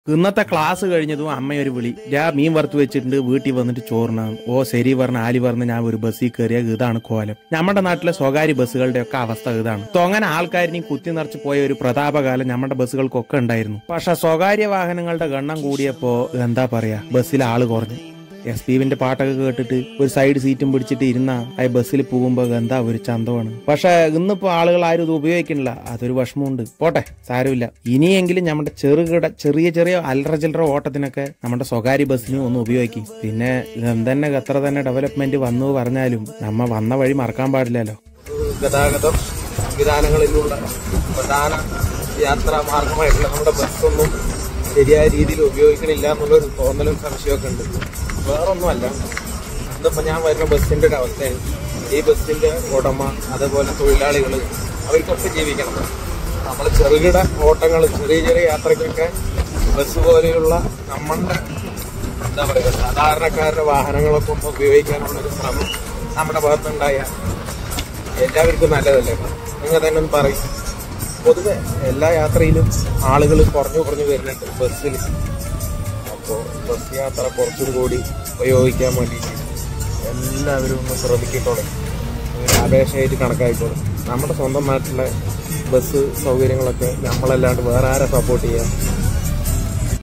ഇന്നത്തെ ക്ലാസ് കഴിഞ്ഞതും അമ്മയൊരു വിളി, മീൻ വറുത്ത് വെച്ചിട്ടുണ്ട്, വീട്ടിൽ വന്നിട്ട് ചോറിനാണ്. ഓ ശരി പറഞ്ഞ ആലി പറഞ്ഞ് ഞാൻ ഒരു ബസ്സിൽ കയറിയ ഇതാണ് കോലം. നമ്മുടെ നാട്ടിലെ സ്വകാര്യ ബസ്സുകളുടെ ഒക്കെ അവസ്ഥ ഇതാണ്. അങ്ങനെ ആൾക്കാരിനെയും കുത്തി നിറച്ച് പോയ ഒരു പ്രതാപകാലം നമ്മുടെ ബസ്സുകൾക്കൊക്കെ ഉണ്ടായിരുന്നു. പക്ഷെ സ്വകാര്യ വാഹനങ്ങളുടെ ഗണ്ണം കൂടിയപ്പോ എന്താ പറയാ, ബസ്സിൽ ആള് കുറഞ്ഞു. SPBന്റെ പാട്ടൊക്കെ കേട്ടിട്ട് ഒരു സൈഡ് സീറ്റും പിടിച്ചിട്ട് ഇരുന്ന ആ ബസ്സിൽ പോകുമ്പോ എന്താ ഒരു ചന്തമാണ്. പക്ഷെ ഇന്നിപ്പോ ആളുകൾ ആരും ഇത് ഉപയോഗിക്കണില്ല, അതൊരു വിഷമമുണ്ട്. പോട്ടെ, സാരമില്ല. ഇനിയെങ്കിലും നമ്മുടെ ചെറിയ ചെറിയ അല്ലറ ചില്ലറ ഓട്ടത്തിനൊക്കെ നമ്മുടെ സ്വകാര്യ ബസ്സിന് ഒന്ന് ഉപയോഗിക്കും. പിന്നെ എന്തെന്നെ എത്ര തന്നെ ഡെവലപ്മെന്റ് വന്നു പറഞ്ഞാലും നമ്മ വന്ന വഴി മറക്കാൻ പാടില്ലല്ലോ. ഗതാഗതം സംവിധാനങ്ങളിലുള്ള പ്രധാന യാത്രാ മാർഗമായിട്ടുള്ള നമ്മുടെ ബസ്സൊന്നും ശരിയായ രീതിയിൽ ഉപയോഗിക്കണില്ല എന്നുള്ളൊരു തോന്നലും സംശയമൊക്കെ ഉണ്ട്. വേറൊന്നുമല്ല, ഇന്നിപ്പോൾ ഞാൻ വരുന്ന ബസ്സിൻ്റെ ഒരു അവസ്ഥയാണ്. ഈ ബസ്സിൻ്റെ ഉടമ, അതേപോലെ തൊഴിലാളികൾ, അവർക്കൊക്കെ ജീവിക്കണം. നമ്മൾ ചെറുകിട ഓട്ടങ്ങൾ, ചെറിയ ചെറിയ യാത്രയ്ക്കൊക്കെ ബസ് പോലെയുള്ള നമ്മളുടെ എന്താ പറയുക സാധാരണക്കാരുടെ വാഹനങ്ങളൊക്കെ ഒന്ന് ഉപയോഗിക്കാനുള്ളൊരു ശ്രമം നമ്മുടെ ഭാഗത്തുണ്ടായ എല്ലാവർക്കും നല്ലതല്ലേ? നിങ്ങൾ തന്നെ ഒന്ന് പറയും. പൊതുവെ എല്ലാ യാത്രയിലും ആളുകൾ കുറഞ്ഞു വരുന്നുണ്ട് ബസ്സിൽ. അപ്പോൾ ബസ് യാത്ര കുറച്ചും കൂടി ഉപയോഗിക്കാൻ വേണ്ടിയിട്ട് എല്ലാവരും ഒന്ന് ശ്രമിക്കത്തോളും, അപേക്ഷയായിട്ട് കണക്കായിക്കോളും. നമ്മുടെ സ്വന്തം നാട്ടിലെ ബസ് സൗകര്യങ്ങളൊക്കെ നമ്മളല്ലാണ്ട് വേറെ ആരെ സപ്പോർട്ട് ചെയ്യാം?